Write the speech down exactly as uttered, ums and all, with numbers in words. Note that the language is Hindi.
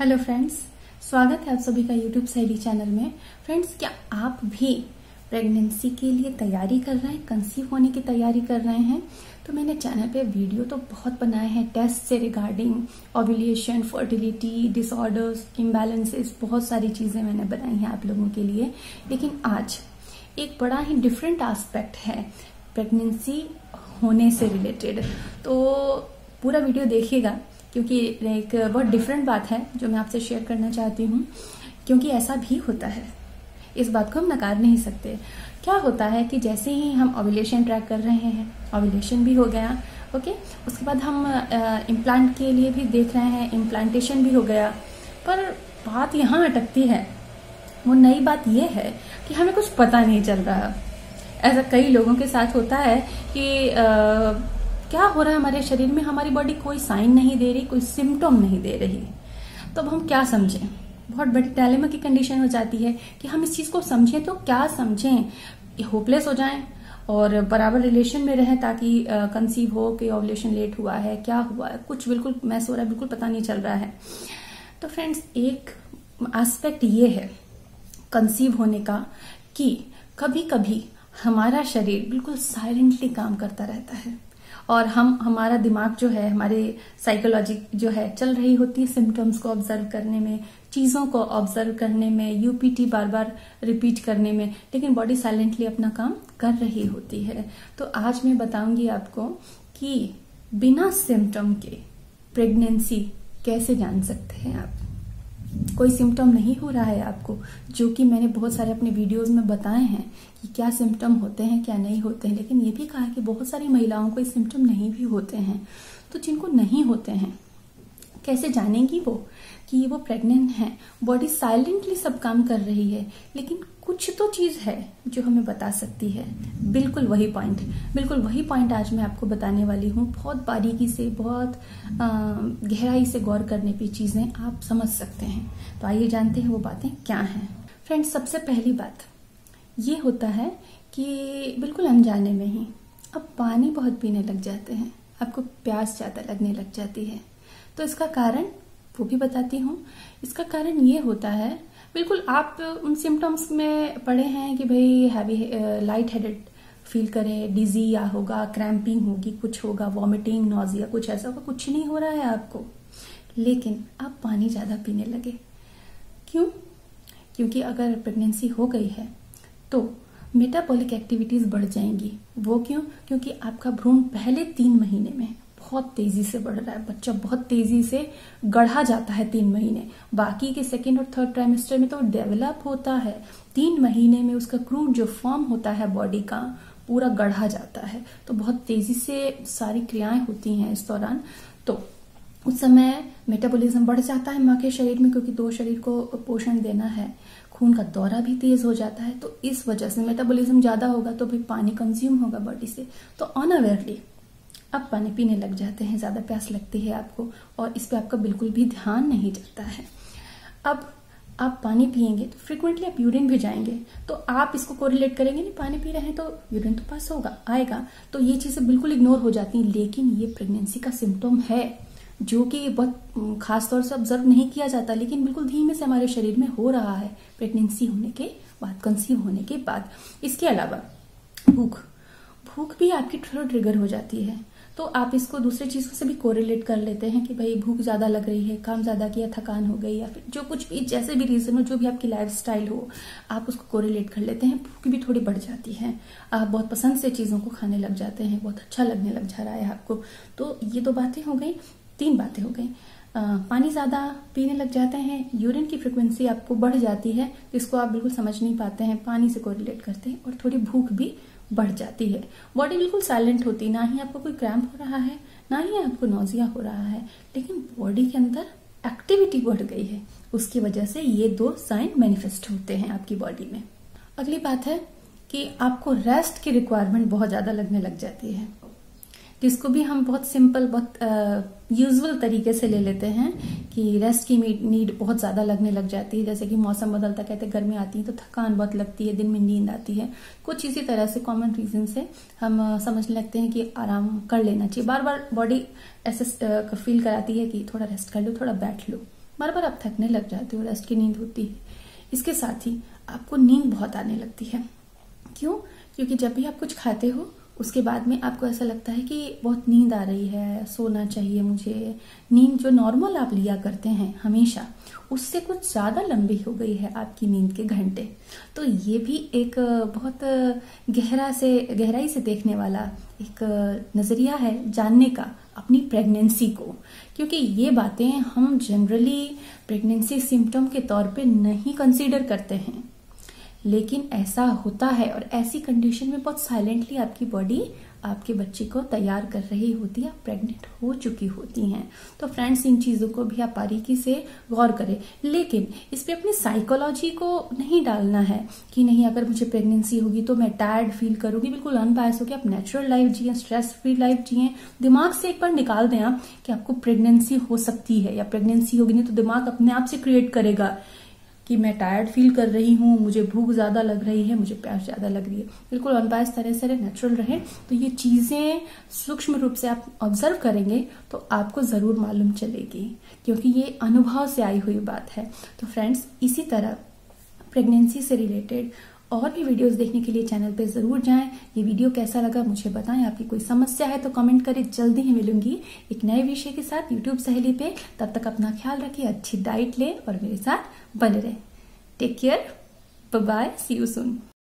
हेलो फ्रेंड्स, स्वागत है आप सभी का यूट्यूब सहेली चैनल में। फ्रेंड्स, क्या आप भी प्रेगनेंसी के लिए तैयारी कर रहे हैं, कंसीव होने की तैयारी कर रहे हैं? तो मैंने चैनल पे वीडियो तो बहुत बनाए हैं टेस्ट से regarding ovulation, fertility disorders, imbalances, बहुत सारी चीजें मैंने बनाई हैं आप लोगों के लिए। लेकिन आज एक बड़ा ही डिफरेंट एस्पेक्ट है प्रेगनेंसी होने से रिलेटेड, तो पूरा वीडियो देखिएगा क्योंकि एक बहुत डिफरेंट बात है जो मैं आपसे शेयर करना चाहती हूँ। क्योंकि ऐसा भी होता है, इस बात को हम नकार नहीं सकते। क्या होता है कि जैसे ही हम ओव्यूलेशन ट्रैक कर रहे हैं, ओव्यूलेशन भी हो गया, ओके, उसके बाद हम इम्प्लांट के लिए भी देख रहे हैं, इम्प्लांटेशन भी हो गया, पर बात यहाँ अटकती है। वो नई बात ये है कि हमें कुछ पता नहीं चल रहा। ऐसा कई लोगों के साथ होता है कि आ, क्या हो रहा है हमारे शरीर में, हमारी बॉडी कोई साइन नहीं दे रही, कोई सिम्टम नहीं दे रही। तो अब हम क्या समझें? बहुत बड़ी डायलेमा की कंडीशन हो जाती है कि हम इस चीज को समझें तो क्या समझें, होपलेस हो जाएं और बराबर रिलेशन में रहें ताकि कंसीव हो कि ओव्यूलेशन लेट हुआ है, क्या हुआ है, कुछ बिल्कुल मैस हो रहा है, बिल्कुल पता नहीं चल रहा है। तो फ्रेंड्स, एक एस्पेक्ट ये है कंसीव होने का कि कभी कभी हमारा शरीर बिल्कुल साइलेंटली काम करता रहता है और हम हमारा दिमाग जो है, हमारे साइकोलॉजी जो है चल रही होती है सिम्टम्स को ऑब्जर्व करने में, चीजों को ऑब्जर्व करने में, यूपीटी बार बार रिपीट करने में, लेकिन बॉडी साइलेंटली अपना काम कर रही होती है। तो आज मैं बताऊंगी आपको कि बिना सिम्टम के प्रेगनेंसी कैसे जान सकते हैं आप। कोई सिम्टम नहीं हो रहा है आपको, जो कि मैंने बहुत सारे अपने वीडियोस में बताए हैं कि क्या सिम्टम होते हैं, क्या नहीं होते हैं। लेकिन ये भी कहा है कि बहुत सारी महिलाओं को ये सिम्टम नहीं भी होते हैं। तो जिनको नहीं होते हैं, कैसे जानेंगी वो कि वो प्रेग्नेंट है? बॉडी साइलेंटली सब काम कर रही है, लेकिन कुछ तो चीज है जो हमें बता सकती है। बिल्कुल वही पॉइंट बिल्कुल वही पॉइंट आज मैं आपको बताने वाली हूँ। बहुत बारीकी से, बहुत गहराई से गौर करने पे चीजें आप समझ सकते हैं। तो आइए जानते हैं वो बातें क्या हैं। फ्रेंड्स, सबसे पहली बात ये होता है कि बिल्कुल अनजाने में ही अब पानी बहुत पीने लग जाते हैं, आपको प्यास ज्यादा लगने लग जाती है। तो इसका कारण वो भी बताती हूँ। इसका कारण ये होता है, बिल्कुल आप उन सिम्टम्स में पड़े हैं कि भाई हैवी लाइट हेडेड फील करें, डिजी या होगा, क्रैम्पिंग होगी, कुछ होगा, वॉमिटिंग, नॉजिया, कुछ ऐसा होगा। कुछ नहीं हो रहा है आपको, लेकिन आप पानी ज्यादा पीने लगे। क्यों? क्योंकि अगर प्रेगनेंसी हो गई है तो मेटाबॉलिक एक्टिविटीज बढ़ जाएंगी। वो क्यों? क्योंकि आपका भ्रूण पहले तीन महीने में बहुत तेजी से बढ़ रहा है, बच्चा बहुत तेजी से गढ़ा जाता है तीन महीने। बाकी के सेकेंड और थर्ड ट्राइमेस्टर में तो डेवलप होता है, तीन महीने में उसका क्रूड जो फॉर्म होता है बॉडी का पूरा गढ़ा जाता है। तो बहुत तेजी से सारी क्रियाएं होती हैं इस दौरान। तो उस समय मेटाबॉलिज्म बढ़ जाता है माँ के शरीर में, क्योंकि दो शरीर को पोषण देना है। खून का दौरा भी तेज हो जाता है, तो इस वजह से मेटाबॉलिज्म ज्यादा होगा तो भी पानी कंज्यूम होगा बॉडी से। तो अनअवेयरली आप पानी पीने लग जाते हैं, ज्यादा प्यास लगती है आपको और इस पे आपका बिल्कुल भी ध्यान नहीं जाता है। अब आप पानी पिएंगे तो फ्रिक्वेंटली आप यूरिन भी जाएंगे, तो आप इसको कोरिलेट करेंगे, नहीं पानी पी रहे हैं तो यूरिन तो पास होगा, आएगा। तो ये चीजें बिल्कुल इग्नोर हो जाती हैं। लेकिन ये प्रेगनेंसी का सिम्टम है जो कि बहुत खास तौर से ऑब्जर्व नहीं किया जाता, लेकिन बिल्कुल धीमे से हमारे शरीर में हो रहा है प्रेगनेंसी होने के बाद, कंसीव होने के बाद। इसके अलावा भूख भूख भी आपकी थोड़ा ट्रिगर हो जाती है। तो आप इसको दूसरी चीजों से भी कोरिलेट कर लेते हैं कि भाई भूख ज्यादा लग रही है, काम ज्यादा किया, थकान हो गई, या फिर जो कुछ भी, जैसे भी रीजन हो, जो भी आपकी लाइफ स्टाइल हो, आप उसको कोरिलेट कर लेते हैं। भूख भी थोड़ी बढ़ जाती है, आप बहुत पसंद से चीजों को खाने लग जाते हैं, बहुत अच्छा लगने लग जा रहा है आपको। तो ये दो बातें हो गई, तीन बातें हो गई। पानी ज्यादा पीने लग जाते हैं, यूरिन की फ्रिक्वेंसी आपको बढ़ जाती है, जिसको आप बिल्कुल समझ नहीं पाते हैं, पानी से कोरिलेट करते हैं, और थोड़ी भूख भी बढ़ जाती है। बॉडी बिल्कुल साइलेंट होती है, ना ही आपको कोई क्रैम्प हो रहा है, ना ही आपको नोजिया हो रहा है, लेकिन बॉडी के अंदर एक्टिविटी बढ़ गई है। उसकी वजह से ये दो साइन मैनिफेस्ट होते हैं आपकी बॉडी में। अगली बात है कि आपको रेस्ट की रिक्वायरमेंट बहुत ज्यादा लगने लग जाती है, जिसको भी हम बहुत सिंपल, बहुत यूजुअल तरीके से ले लेते हैं कि रेस्ट की नीड बहुत ज्यादा लगने लग जाती है। जैसे कि मौसम बदलता, कहते हैं गर्मी आती है तो थकान बहुत लगती है, दिन में नींद आती है, कुछ इसी तरह से कॉमन रीजन से हम समझने लगते हैं कि आराम कर लेना चाहिए। बार बार बॉडी ऐसे फील कराती है कि थोड़ा रेस्ट कर लो, थोड़ा बैठ लो, बार बार आप थकने लग जाते हो, रेस्ट की नींद होती है। इसके साथ ही आपको नींद बहुत आने लगती है। क्यों? क्योंकि जब भी आप कुछ खाते हो उसके बाद में आपको ऐसा लगता है कि बहुत नींद आ रही है, सोना चाहिए मुझे। नींद जो नॉर्मल आप लिया करते हैं हमेशा, उससे कुछ ज्यादा लंबी हो गई है आपकी नींद के घंटे। तो ये भी एक बहुत गहरा से गहराई से देखने वाला एक नजरिया है जानने का अपनी प्रेगनेंसी को, क्योंकि ये बातें हम जनरली प्रेगनेंसी सिम्टम के तौर पे नहीं कंसीडर करते हैं, लेकिन ऐसा होता है। और ऐसी कंडीशन में बहुत साइलेंटली आपकी बॉडी आपके बच्चे को तैयार कर रही होती है, प्रेग्नेंट हो चुकी होती हैं। तो फ्रेंड्स, इन चीजों को भी आप बारीकी से गौर करें, लेकिन इस पे अपनी साइकोलॉजी को नहीं डालना है कि नहीं अगर मुझे प्रेगनेंसी होगी तो मैं टायर्ड फील करूंगी। बिल्कुल अनबायस होकर आप नेचुरल लाइफ जिए, स्ट्रेस फ्री लाइफ जिए। दिमाग से एक बार निकाल दें आप कि आपको प्रेगनेंसी हो सकती है या प्रेगनेंसी होगी, नहीं तो दिमाग अपने आप से क्रिएट करेगा कि मैं टायर्ड फील कर रही हूँ, मुझे भूख ज्यादा लग रही है, मुझे प्यास ज्यादा लग रही है। बिल्कुल अनबायस तरह से नेचुरल रहे। तो ये चीजें सूक्ष्म रूप से आप ऑब्जर्व करेंगे तो आपको जरूर मालूम चलेगी, क्योंकि ये अनुभव से आई हुई बात है। तो फ्रेंड्स, इसी तरह प्रेगनेंसी से रिलेटेड और भी वीडियोस देखने के लिए चैनल पे जरूर जाएं। ये वीडियो कैसा लगा मुझे बताएं। आपकी कोई समस्या है तो कमेंट करें। जल्दी ही मिलूंगी एक नए विषय के साथ यूट्यूब सहेली पे। तब तक अपना ख्याल रखिए, अच्छी डाइट लें और मेरे साथ बने रहें। Take care, bye bye, see you soon.